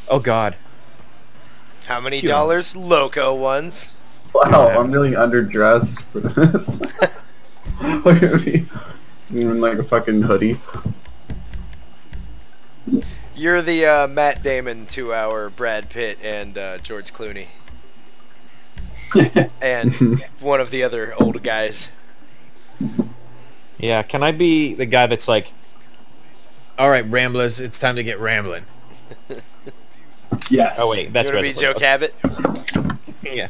Oh God. How many You know. dollars? Loco ones. Wow, I'm really underdressed for this. Look at me. I'm in like a fucking hoodie. You're the Matt Damon to our Brad Pitt and George Clooney. And one of the other old guys. Yeah, can I be the guy that's like, all right, Ramblers, it's time to get rambling. Yes. Oh wait, that's You want to be Joe Cabot? Yeah.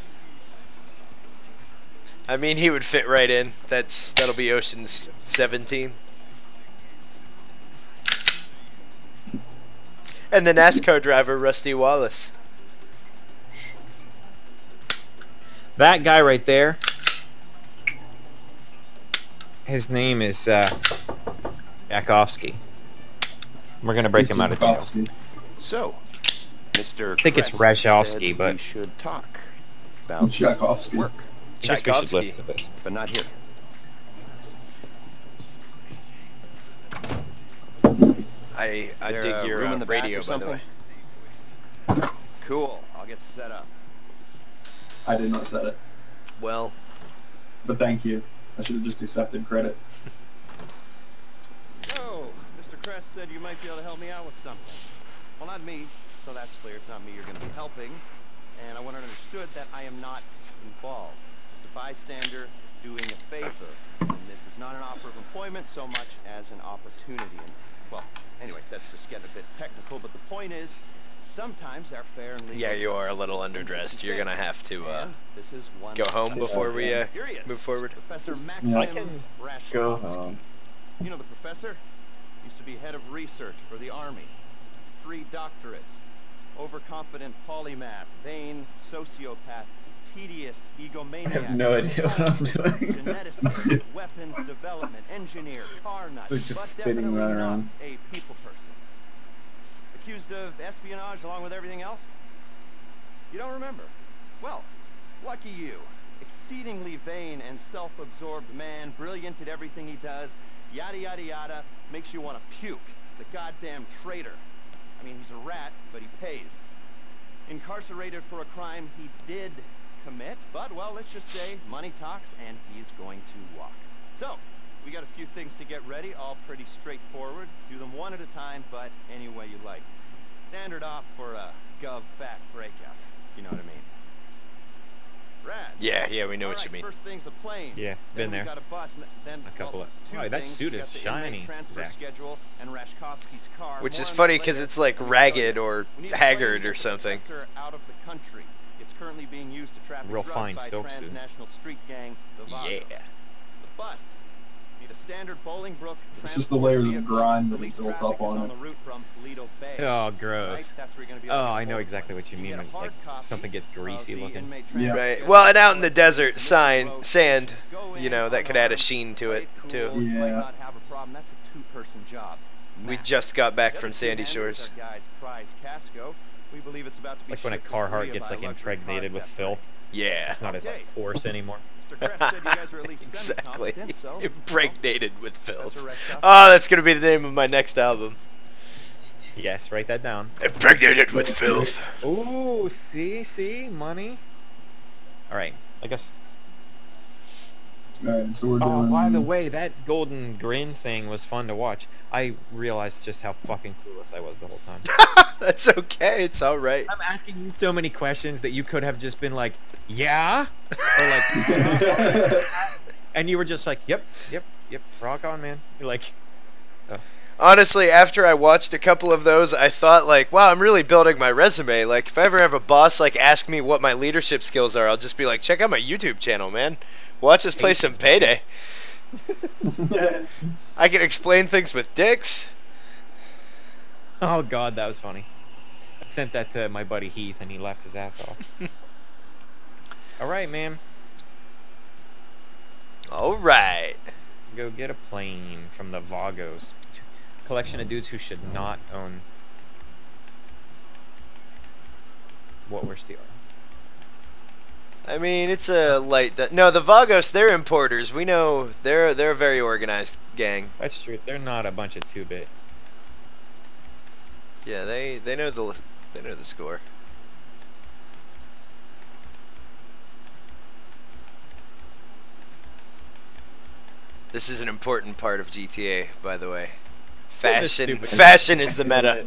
I mean, he would fit right in. That'll be Ocean's 17. And the NASCAR driver, Rusty Wallace. That guy right there. His name is Yakovsky. We're gonna break him out of jail. So, Mr. I think it's Kress Rajowski, said but we should talk about Tchaikovsky. work, I guess we should Tchaikovsky. lift this. but not here. I There dig a your room in the back radio, or by the way. something? Cool. I'll get set up. I did not set it, Well, but thank you. I should have just accepted credit. So, Mr. Kress said you might be able to help me out with something. Well, not me, so that's clear. It's not me you're going to be helping. And I want it understood that I am not involved. Just a bystander doing a favor. And this is not an offer of employment so much as an opportunity. And, well, anyway, that's just getting a bit technical, but the point is, sometimes our fair and legal yeah, you are a justice little system underdressed. mistakes. You're gonna have to And this is one go home such before we Here he is, move forward. Professor Yeah. I Maxim can Go Rashkovsky. home. You know the professor? Used to be head of research for the Army. 3 doctorates. Overconfident polymath, vain sociopath, tedious egomaniac. I have no idea what I'm doing. Geneticist, weapons development, engineer, car nut, It's like just but spinning definitely around. not a people person. Accused of espionage along with everything else? You don't remember? Well, lucky you. Exceedingly vain and self-absorbed man, brilliant at everything he does, yada yada yada, makes you want to puke. He's a goddamn traitor. I mean, he's a rat, but he pays. Incarcerated for a crime he did commit, but, well, let's just say money talks, and he's going to walk. So, we got a few things to get ready, all pretty straightforward. Do them one at a time, but any way you like. Standard op for a gov-fact breakout. You know what I mean? Rad. Yeah, we know what you mean. First thing's a plane. Yeah, Then been we there. got a bus, and then A couple well, of- two Wow, that things. suit We is got the shiny, inmate transfer Zach. schedule and Rashkovsky's car. Which More is on funny that because later. it's like Let me tell ragged you, or we need a haggard plane or to get the something. professor out of the country. It's currently being used to traffic Real drugs fine by silk suit. transnational street gang, the Vagos. Yeah. The bus. Need a standard Bolingbrook. It's just the layers of vehicle. grime that Police are built traffic up is on the it. route from Toledo Bay. Oh, Right? gross. That's where you're gonna be able to Oh, get I know hold of exactly one. what you mean get a when hard like copy something gets of greasy the looking. inmate Yeah. transfer Right. schedule. Well, and out in the Go desert, in, sand, go you in, know, that could add a unarmed, sheen to it, play too. cool, you might Yeah. not have a problem. That's a 2-person job. We Max. just got back The from other Sandy two handles Shores. are Guy's prize Casco. We believe it's about to be Like when a shipped to Carhartt Korea gets by like a luxury impregnated car with theft filth. ring. Yeah, It's not as like coarse anymore. Mr. Kress said you guys are at least exactly. semi-competent, so Impregnated with filth. Professor Rashkovsky. Oh, that's gonna be the name of my next album. Yes, write that down. Impregnated with filth. Ooh, see, money. All right, I guess. Alright, so we're Oh, doing... by the way, that golden grin thing was fun to watch. I realized just how fucking clueless I was the whole time. That's okay. It's all right. I'm asking you so many questions that you could have just been like, yeah, or like, and you were just like, yep, rock on, man. You're like, ugh. Honestly, after I watched a couple of those, I thought like, wow, I'm really building my resume. Like, if I ever have a boss like ask me what my leadership skills are, I'll just be like, check out my YouTube channel, man. Watch us play some Payday. I can explain things with dicks. Oh god, that was funny. I sent that to my buddy Heath, and he laughed his ass off. All right, man. All right. Go get a plane from the Vagos. Collection of dudes who should not own what we're stealing. I mean, it's a light. No, the Vagos, they're importers. We know they're a very organized gang. That's true. They're not a bunch of 2-bit. Yeah, they know the They know the score. This is an important part of GTA, by the way. Fashion is the meta.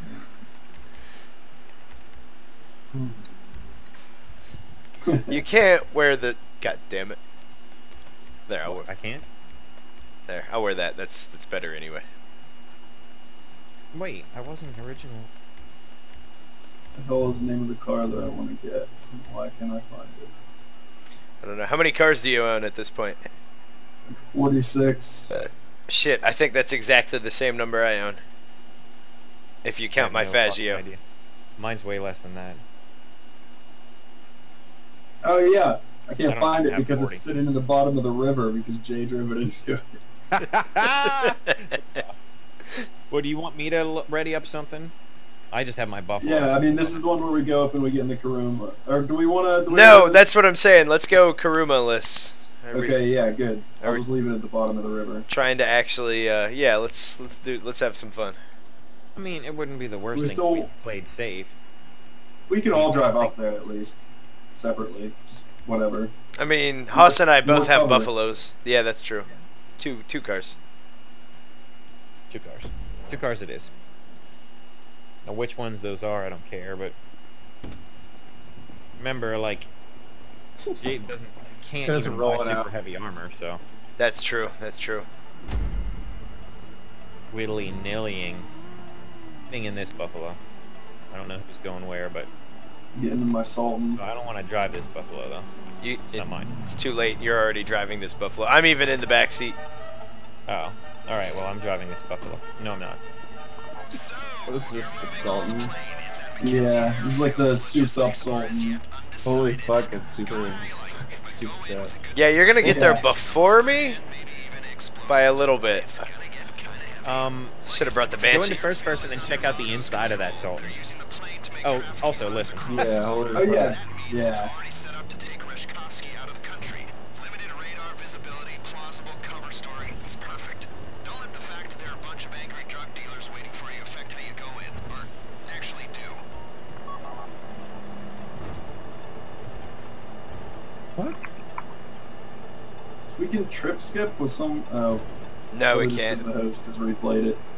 You can't wear the. God damn it. There, I'll wear. I can't. There, I'll wear that. That's better anyway. Wait, I wasn't original. The hell is the name of the car that I want to get? Why can't I find it? I don't know. How many cars do you own at this point? 46. Shit, I think that's exactly the same number I own. If you count my No fucking Fazio. idea. Mine's way less than that. Oh yeah, I I can't don't find it have because 40. it's sitting in the bottom of the river because Jay drove it into it. Well, do you want me to ready up something? I just have my buffalo. Yeah, I mean this is the one where we go up and we get in the Karuma. Or do we want to? No, that's what I'm saying. Let's go Karuma-less. Are we Okay, yeah, good. are I'll we- just leave it at the bottom of the river. trying to actually, yeah, let's have some fun. I mean, it wouldn't be the worst We thing still- if we played safe. We can all drive up there at least, separately. Just whatever. I mean, Haas and I both More have cover. buffaloes. Yeah, that's true. Two cars. 2 cars. 2 cars it is. Now, which ones those are, I don't care, but... Remember, like... Jay can't Guys even are buy rolling super out. heavy armor, so... That's true. That's true. Willy-nillying. Getting in this buffalo. I don't know who's going where, but... Getting in my Sultan. I don't want to drive this buffalo, though. It's not mine. It's too late. You're already driving this buffalo. I'm even in the back seat. Oh. Alright, well, I'm driving this buffalo. No, I'm not. What is this, Sultan? Yeah, this is like the souped up Sultan. Holy fuck, it's super bad. Yeah, you're gonna get there Yeah. before me by a little bit. Should have brought the Go into Banshee. first person and check out the inside of that Sultan. Oh, also, listen. Yeah, holy Oh fuck. yeah, yeah. What? We can trip skip with some. Oh, No, we probably just 'cause can't. The host has replayed it.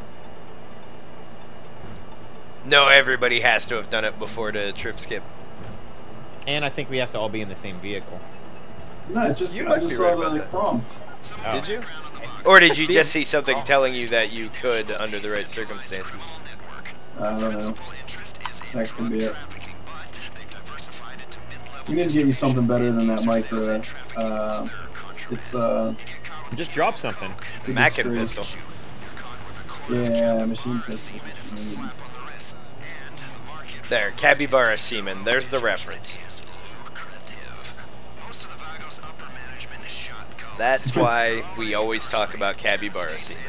No, everybody has to have done it before to trip skip. And I think we have to all be in the same vehicle. No, it just You I might just be saw right the about that. prompt. Oh. Did you? Or did you just see something telling you that you could under the right circumstances? I don't know. That could be it. We need to get you something better than that micro. It's Just drop something. it's a Mac and disgrace. pistol. Yeah, machine pistol. There, Capybara Seaman. There's the reference. That's why we always talk about Capybara Seaman.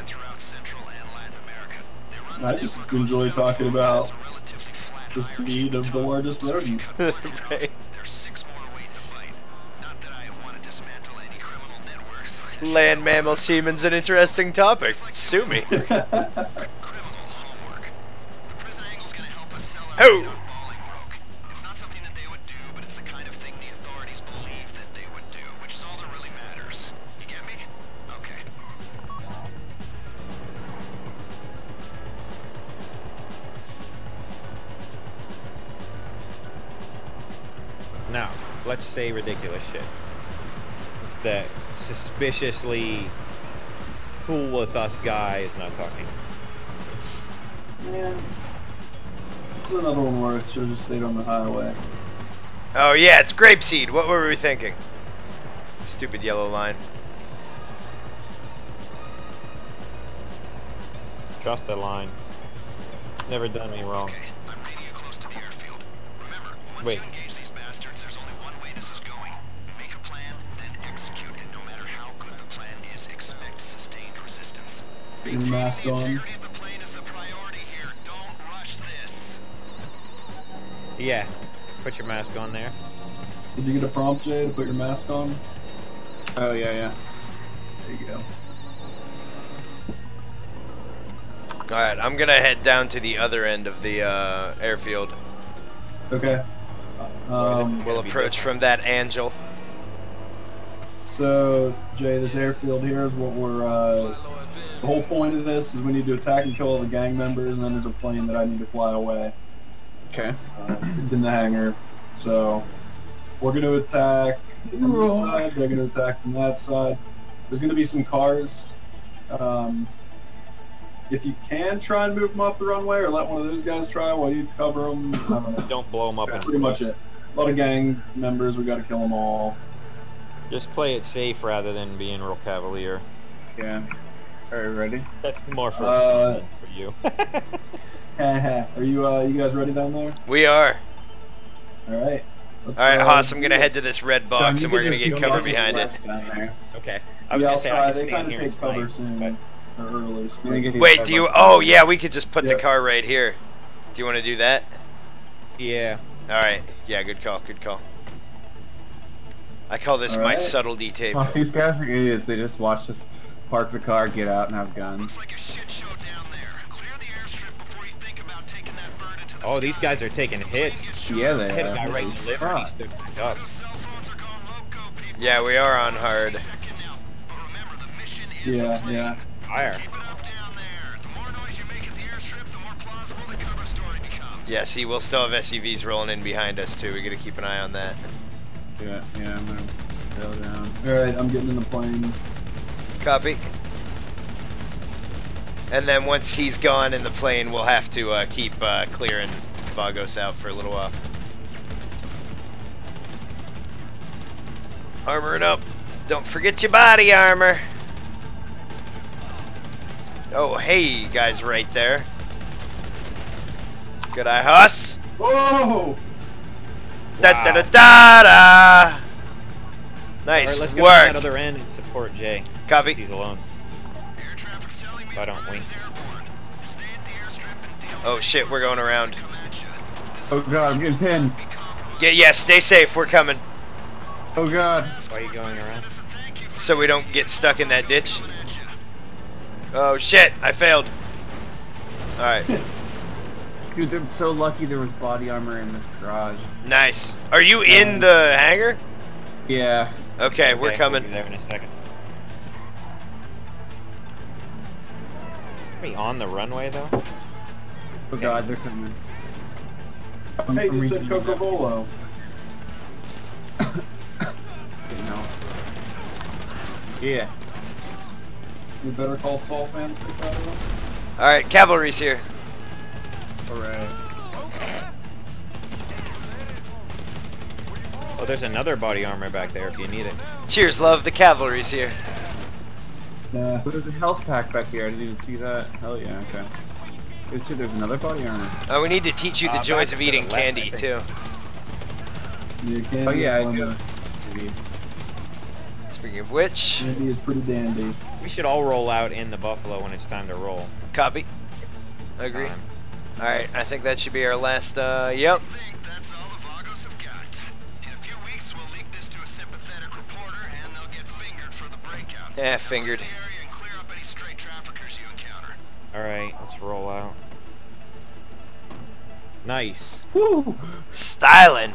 I just enjoy talking about the seed of the largest rodent. Right. Land mammal semen's an interesting topic. Sue me. Ho! It's not something that they would do, but it's the kind of thing the authorities believe that they would do, which is all that really matters. You get me? Okay. Now, let's say ridiculous shit. It's that suspiciously cool with us guy is not talking. Yeah. This is another one where it should have just stayed on the highway. Oh yeah, it's grapeseed. What were we thinking? Stupid yellow line. Trust the line. Never done me wrong. I'm radio close to the airfield. Remember, once Wait. you engage these bastards, there's only one way this is going. Make a plan, then execute it. No matter how good the plan is, expect sustained resistance. Get your mask The on. integrity of the plane is the priority here. Don't rush this. Yeah. Put your mask on there. Did you get a prompt, Jay, to put your mask on? Oh, yeah. There you go. Alright, I'm gonna head down to the other end of the airfield. Okay. We'll approach from that angel. So, Jay, this airfield here is what we're, the whole point of this is we need to attack and kill all the gang members, and then there's a plane that I need to fly away. Okay. It's in the hangar. So, we're going to attack from this side, they're going to attack from that side. There's going to be some cars. If you can try and move them off the runway, or let one of those guys try while you cover them, I don't know. Don't blow them up. That's pretty much it. A lot of gang members, we got to kill them all. Just play it safe rather than being real cavalier. Yeah. Are you ready? That's more for fun than for you. Are you guys ready down there? We are. All right. Alright, Haas, I'm gonna head to this red box and we're gonna get cover behind it. Okay. I was gonna say I can they stand kind of here take cover tonight, soon. but Or early. Wait, do you... Oh, yeah, we could just put the Yeah. car right here. Do you want to do that? yeah. Alright. Yeah, good call, good call. I call this my Alright. subtlety tape. Oh, these guys are idiots. They just watch us park the car, get out, and have guns. Looks like a shit show down there. Clear the airstrip before you think about taking that bird into the Oh, these guys are taking hits. Yeah, I they hit a are. guy right in the liver and he stood back up. Those cell phones are going loco, people. Yeah, we are on hard. Second now. But remember, the mission is the Yeah, plane. yeah. Fire. Keep it up down there. The more noise you make at the airstrip, the more plausible the cover story becomes. Yeah, see, we'll still have SUVs rolling in behind us, too. We gotta keep an eye on that. Yeah, I'm gonna go down. All right, I'm getting in the plane. Copy. And then once he's gone in the plane, we'll have to keep clearing Vagos out for a little while. Armoring up. Don't forget your body armor. Oh, hey, guys right there. Good eye, Huss. Whoa! Da da da da da. Nice Alright, let's go to that work. other end and support Jay. Copy. He's alone. Air traffic's telling me If I don't the wink. boys airborne. Stay at the airstrip and deal Oh shit, we're going around. come at you. This Oh god, I'm getting pinned. be compromised. Yeah, stay safe. We're coming. Oh god. Why are you going around? As a thank you for So we don't get stuck in that ditch. coming at you. Oh shit, I failed. Alright, Dude, I'm so lucky there was body armor in this garage. nice. Are you in the hangar? Yeah. Okay, we're Okay, coming. We'll be there in a second. Are we on the runway though? Oh god, they're coming. Hey, I'm you said reaching Coca-Cola. No. Yeah. You better call Saul fans to take that one. Alright, cavalry's here. Alright. Oh, there's another body armor back there if you need it. Cheers, love. The cavalry's here. Nah. But there's a health pack back here. I didn't even see that. Hell yeah, okay. You see there's another body armor. We need to teach you the Back joys to of the eating left, I candy, think. too. Yeah, candy Oh yeah, I is do. one Maybe. Speaking of which, Candy is pretty dandy. We should all roll out in the Buffalo when it's time to roll. copy. Agree. Time. Alright, I think that should be our last, yep. I think that's all the Vagos have got. In a few weeks, we'll leak this to a sympathetic reporter, and they'll get fingered for the breakout. Yeah, Now fingered. clear the area and clear up any stray traffickers you encounter. Alright, let's roll out. Nice. Woo! Styling.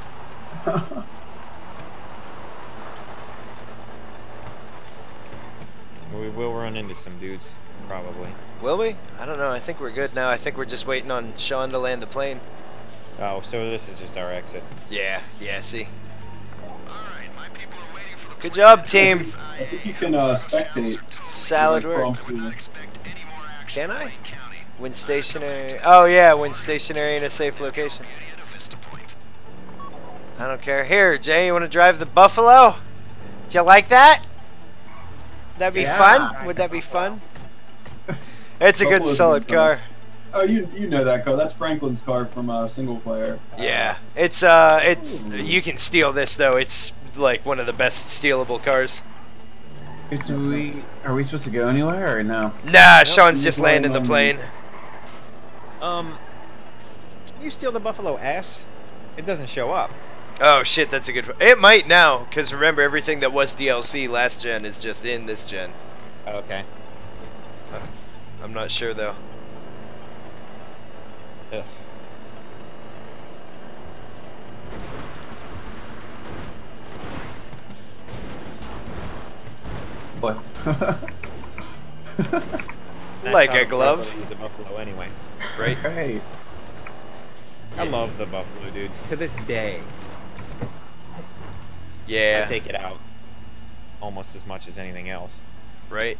We will run into some dudes, probably. Will we? I don't know. I think we're good now. I think we're just waiting on Sean to land the plane. Oh, so this is just our exit. Yeah, see. Alright, my people are waiting for the Good job, team. I think you can spectate. Salad Like work. prompts you. expect any more action Can I? in Wayne County. When stationary. Oh, yeah, when stationary in a safe location. Beauty at a Vista Point. I don't care. Here, Jay, you want to drive the Buffalo? Did you like that? That'd be Yeah. fun? Would that be fun? It's a good, Buffalo's solid good fun. car. Oh, you know that car. That's Franklin's car from Single Player. Yeah, it's you can steal this though. It's like one of the best stealable cars. Are we supposed to go anywhere or no? Nah, Sean's he's just flying landing the on plane. Can you steal the Buffalo S? It doesn't show up. Oh shit, that's a good. It might now, because remember everything that was DLC last gen is just in this gen. Okay. I'm not sure though. Ugh. That's Like how a glove. properly use a buffalo anyway. Right? Right. I love the buffalo, dudes. To this day, I Yeah. take it out almost as much as anything else. Right?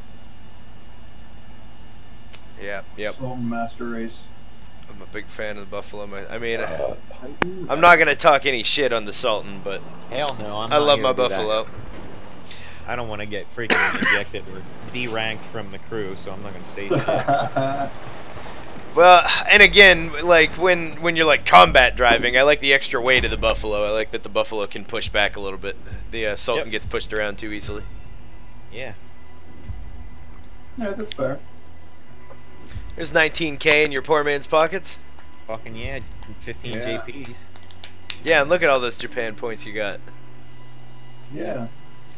Yeah. Yep. Sultan Master Race. I'm a big fan of the buffalo. I mean, I'm not gonna talk any shit on the Sultan, but Hell no, I'm I not love here my to do that. buffalo. I don't want to get freaking ejected or deranked from the crew, so I'm not gonna say shit. Well, and again, like when you're like combat driving, I like the extra weight of the buffalo. I like that the buffalo can push back a little bit. The Sultan Yep. gets pushed around too easily. Yeah. Yeah, that's fair. There's 19K in your poor man's pockets. Fucking yeah, 15 Yeah. JPs. Yeah, and look at all those Japan points you got. Yeah.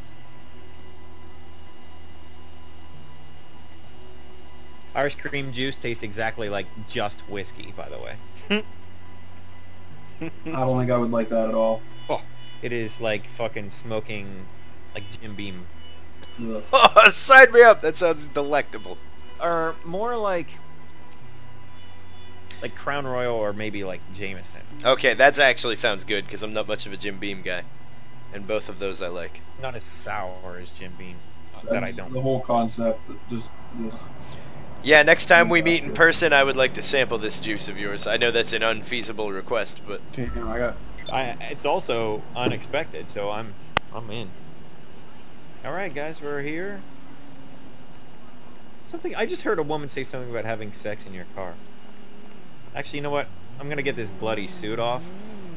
Irish cream juice tastes exactly like just whiskey, by the way. I don't think I would like that at all. Oh, it is like fucking smoking like Jim Beam. Ugh. Oh, sign me up. That sounds delectable. Or more like Crown Royal or maybe like Jameson. Okay, that actually sounds good because I'm not much of a Jim Beam guy, and both of those I like. Not as sour as Jim Beam. That I That's don't. The whole concept, just ugh. Yeah, next time we meet in person, I would like to sample this juice of yours. I know that's an unfeasible request, but Damn, I got. It's also unexpected, so I'm in. All right, guys, we're here. I just heard a woman say something about having sex in your car. Actually, you know what? I'm gonna get this bloody suit off.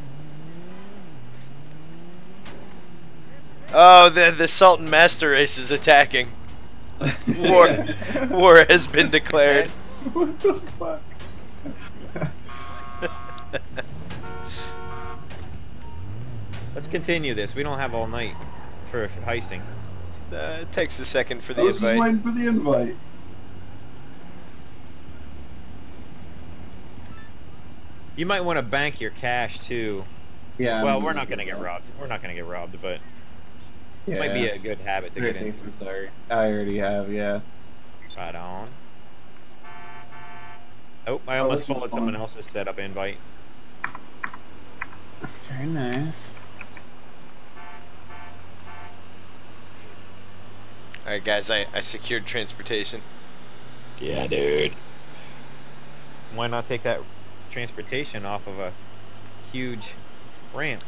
oh, the Sultan Master Race is attacking. War has been declared. What the fuck? Let's continue this. We don't have all night for heisting. It takes a second for I the was just invite. waiting for the invite. You might want to bank your cash too. Yeah. Well, we're not gonna get robbed. We're not gonna get robbed, but it might be a good habit to get Very into. safe and sorry. I already have, yeah. Right on. Oh, I almost this is followed someone fun. else's setup invite. Very nice. Alright, guys, I secured transportation. Yeah, dude. Why not take that transportation off of a huge ramp?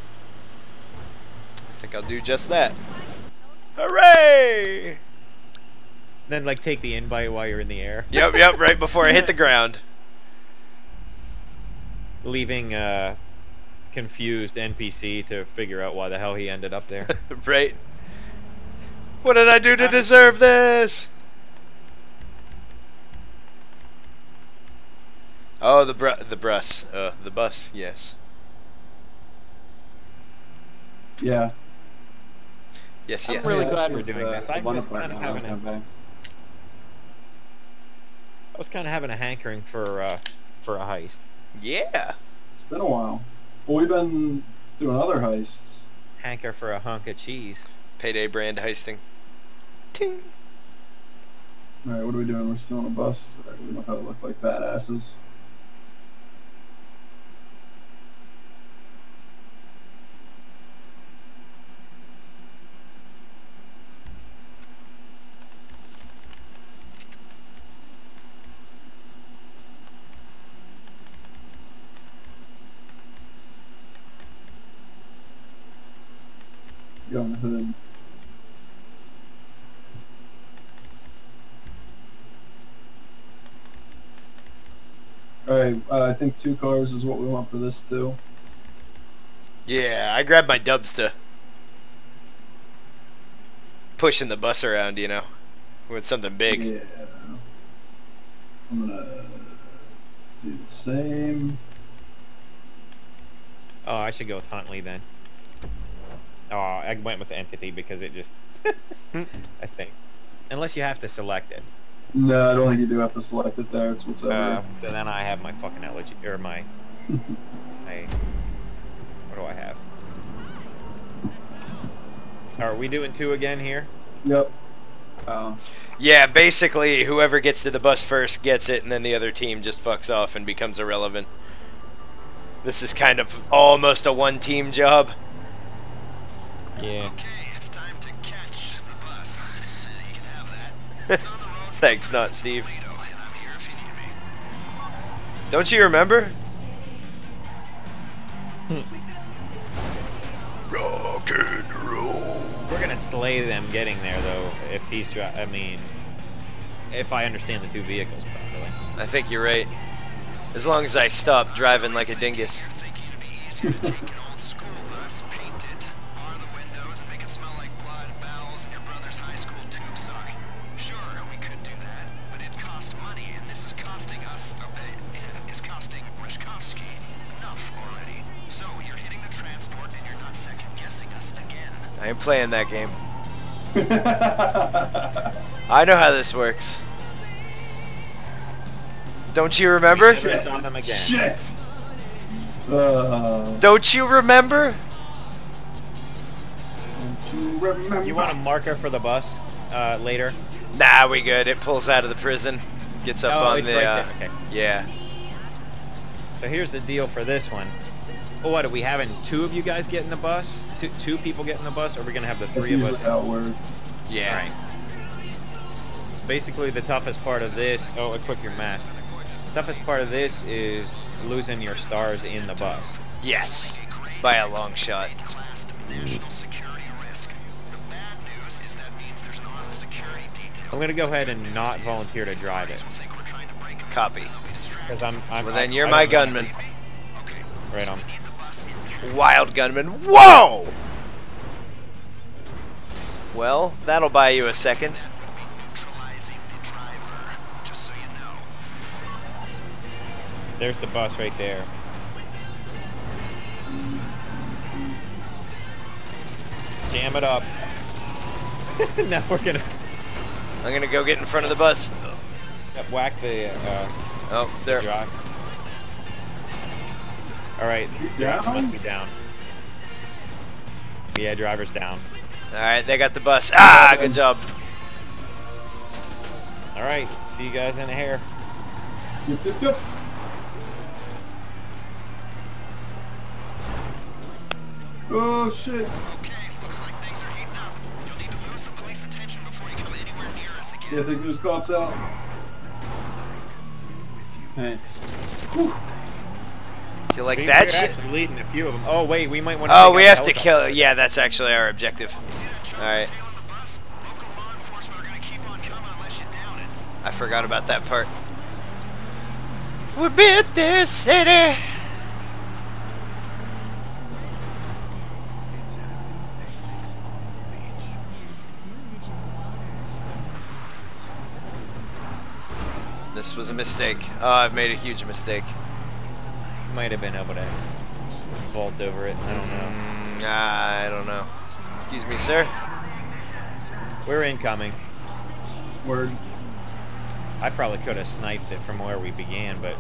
I think I'll do just that. Hooray! Then, like, take the invite while you're in the air. Yep, right before I hit the ground. Leaving confused NPC to figure out why the hell he ended up there. Right? What did I do to deserve this? Oh, the bus, yes. Yeah. Yes, I'm yes. really Yeah, glad we're this is, doing this. the I one was kind of apartment I was having gonna buy. I was kind of having a hankering for a heist. Yeah. It's been a while. Well, we've been doing other heists. Hanker for a hunk of cheese. Payday brand heisting. Ting. Alright, what are we doing? We're still on a bus. Alright, we don't have to look like badasses. Go on the hood. Alright, I think 2 cars is what we want for this too. Yeah, I grabbed my dubs to pushing the bus around, you know, with something big. Yeah. I'm gonna do the same. Oh, I should go with Huntley then. Oh, I went with Entity because it just... I think. Unless you have to select it. No, I don't think you do have to select it there. It's what's over. So then I have my fucking elegy... Or my... What do I have? Are we doing 2 again here? Yep. Oh. Yeah, basically, whoever gets to the bus first gets it, and then the other team just fucks off and becomes irrelevant. This is kind of almost a one-team job. Yeah. Okay, it's time to catch the bus. You can have that. It's on the road from Thanks, not Prison to Steve. Toledo, and I'm here if you need me. Don't you remember? Rock and roll. We're gonna slay them getting there though. If he's I mean, if I understand the two vehicles properly. I think you're right. As long as I stop driving like a dingus. Thinking it'd be easier to take an old school bus, paint it, bar the windows, and make it smell like blood, bowels, and your brother's high school tube sock. Sure, we could do that, but it costs money, and this is costing us, is costing Rishkovsky enough already. So you're hitting the transport, and you're not second guessing us again. I ain't playing that game. I know how this works. Don't you remember? Never saw them again. Shit! Don't you remember? Don't you remember? You want a marker for the bus later? Nah, we good. It pulls out of the prison. Gets up Oh, on it's the. right there. Okay. Yeah. So here's the deal for this one. Oh, what are we having? Two of you guys get in the bus? Two people get in the bus, or are we gonna have the That's three of usually us? how it works. Yeah. Alright. Basically, the toughest part of this. Oh, equip your mask. The toughest part of this is losing your stars in the bus. Yes. By a long shot. National security risk. The bad news is that means there's an armed security detail. I'm gonna go ahead and not volunteer to drive it, Think we're trying to break a Copy. because I'm. Well, then you're I my don't know. gunman. Right on. Wild gunman. Whoa! Well, that'll buy you a second. neutralizing the driver, just so you know. There's the bus right there. Jam it up. Now we're gonna I'm gonna go get in front of the bus. whack the Oh, there. drive. All right, Down? must be down. Yeah, driver's down. Alright, they got the bus. Ah, good job. All right, see you guys in a hair. Yep, yep, yep. Oh shit! Okay, looks like things are heating up. You'll need to lose the police attention before you come anywhere near us again. Yeah, take those cops out. Nice. You like We're that shit? actually leading a few of them. Oh wait, we might want to. Oh, take we out have the to helicopter. kill. Yeah, that's actually our objective. See that truck Alright. tailing the bus? Local law enforcement are gonna keep on coming unless you down it. I forgot about that part. We built this city. This was a mistake. Oh, I've made a huge mistake. Might have been able to vault over it. I don't know. I don't know. Excuse me, sir. We're incoming. Word. I probably could have sniped it from where we began, but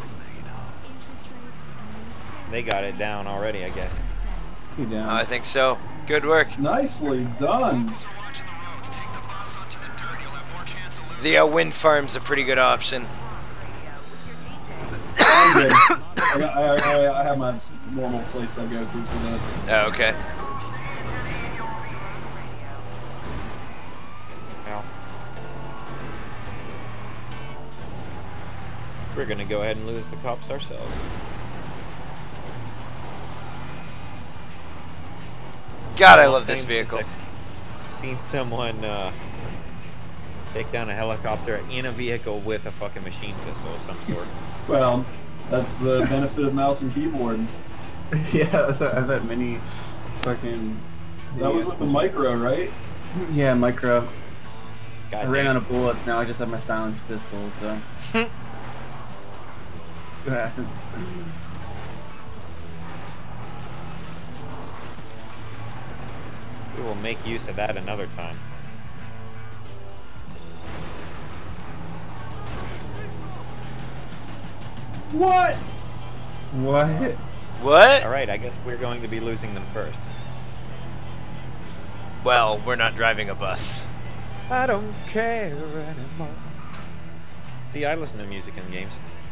they got it down already, I guess. You down. I think so. Good work. Nicely done. Locals are watching the roads. Take the bus onto the dirt. You'll have more chance of losing. The wind farm's a pretty good option. I'm good. I have my normal place I go to for this. Oh, okay. Well, we're gonna go ahead and lose the cops ourselves. God, I love this vehicle. I've seen someone take down a helicopter in a vehicle with a fucking machine pistol of some sort. Well, that's the benefit of mouse and keyboard. Yeah, so I have that mini fucking. That was with the micro, right? Yeah, micro. God I ran damn. out of bullets. Now I just have my silenced pistol. So. See what happens. We will make use of that another time. What? What? What? Alright, I guess we're going to be losing them first. Well, we're not driving a bus. I don't care anymore. See, I listen to music in games.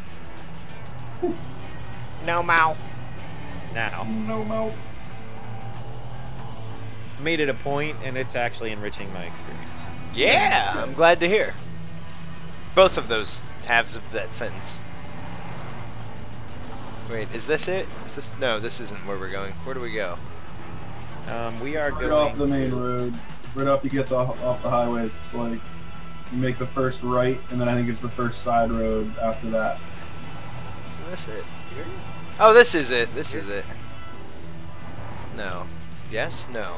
No Mao. Now. No, no. Made it a point, and it's actually enriching my experience. Yeah, I'm glad to hear. Both of those halves of that sentence. Wait, is this it? Is this? No, this isn't where we're going. Where do we go? We are Right going... off the main road. Right off you get off the highway. It's like you make the first right, and then I think it's the first side road after that. Isn't this it? Oh, this is it. This is it. No. Yes? No.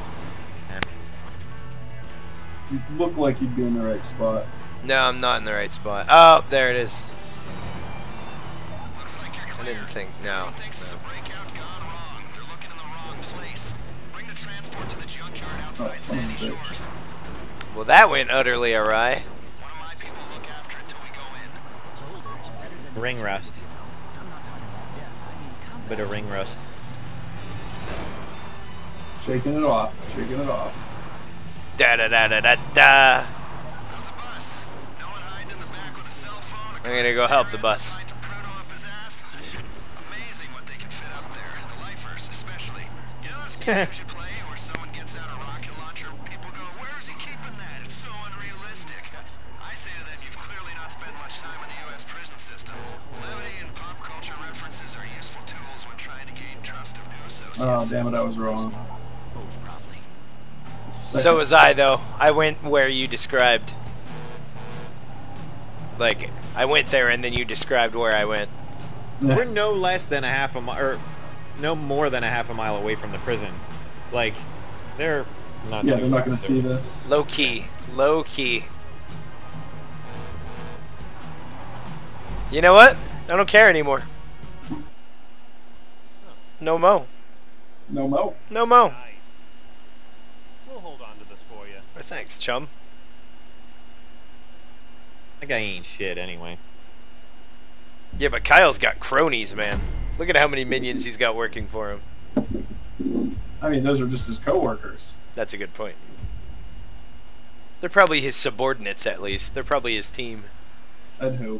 You look like you'd be in the right spot. No, I'm not in the right spot. Oh, there it is. I didn't think. No. Oh, son of a bitch. Well, that went utterly awry. Ring rust. Bit of ring rust. Shaking it off. Shaking it off. Da da da da da da. I'm gonna go help the bus. Oh, damn it, I was wrong. So was I, though. I went where you described. Like, I went there and then you described where I went. We're no less than a half a mile, or no more than a half a mile away from the prison. Like, they're not... Yeah, they're not going to see this. Low key. Low key. You know what? I don't care anymore. No mo. No mo. No mo. Nice. We'll hold on to this for you. Well, thanks, chum. That guy ain't shit anyway. Yeah, but Kyle's got cronies, man. Look at how many minions he's got working for him. I mean, those are just his coworkers. That's a good point. They're probably his subordinates, at least. They're probably his team. I'd hope.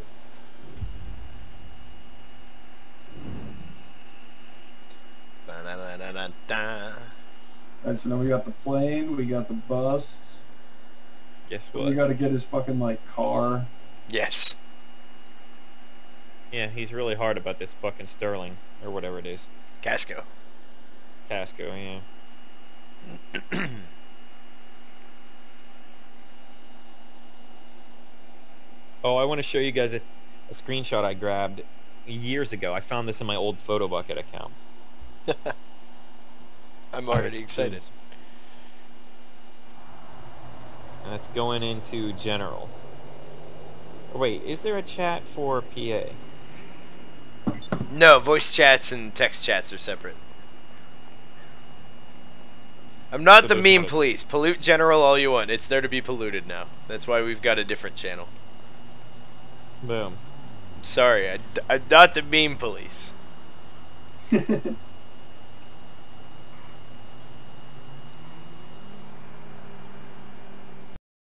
Da-da-da-da-da. Alright, so now we got the plane, we got the bus. Guess We what? got to get his fucking, like, car. Yes. Yeah, he's really hard about this fucking Sterling, or whatever it is. Casco. Casco, yeah. Oh, I want to show you guys a screenshot I grabbed years ago. I found this in my old Photo Bucket account. I'm already excited. That's going into general. Oh, wait, is there a chat for PA? No, voice chats and text chats are separate. I'm not So the there's meme not a- police. Pollute general all you want. It's there to be polluted now. That's why we've got a different channel. Boom. Sorry, I'm not the meme police.